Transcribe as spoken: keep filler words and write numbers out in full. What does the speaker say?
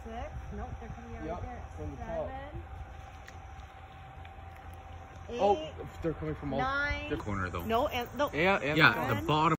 Six. Nope, they're coming out Yep, right there. from the Seven. top. Eight. Oh, they're coming from all Nine. The corner though. No, and no. Yeah, and Yeah, the bottom.